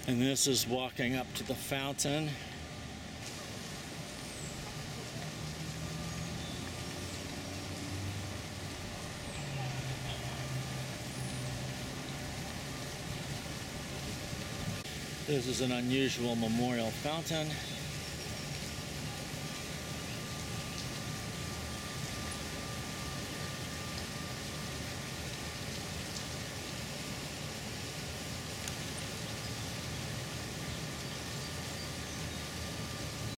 And this is walking up to the fountain. This is an unusual memorial fountain.